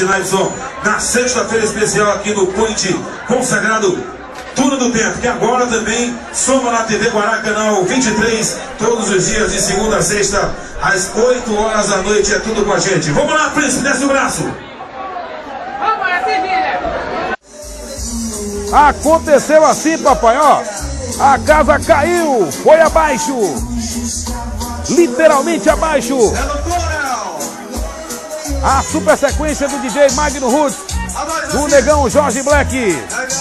Nathanaelson, na sexta-feira especial aqui no Point consagrado Turno do Tempo, que agora também soma na TV Guará, canal 23, todos os dias, de segunda a sexta, às 8 horas da noite, é tudo com a gente. Vamos lá, Príncipe, desce o braço. Vamos lá, Sevilha. Aconteceu assim, papai, ó. A casa caiu, foi abaixo. Literalmente abaixo. A super sequência do DJ Magno Roots, do negão Jorge Black.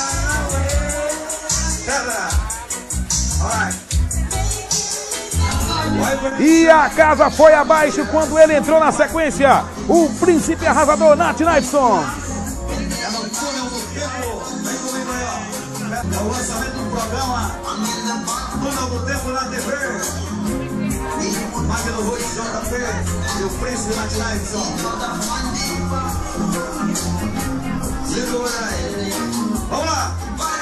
E a casa foi abaixo quando ele entrou na sequência. O príncipe arrasador Nathanaelson. É o lançamento do programa Túnel do Tempo na TV. Magno Roots, JP e o príncipe Nathanaelson. Segura aí. Vamos lá.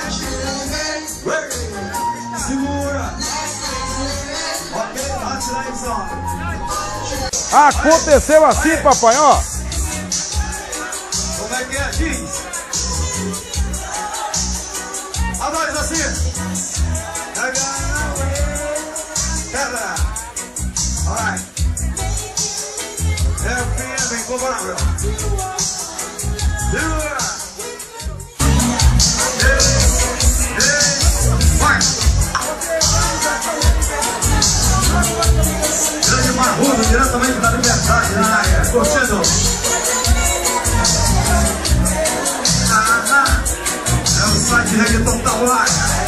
Segura. Ok, Nathanaelson. Aconteceu assim, papai, ó. Como é que é, Diz? A nós assim. Quebra. Alright. É o PM incomparável. Vai. Grande Marrudo, diretamente da Liberdade na área. Curtindo. É o site Reggaeton Tauária.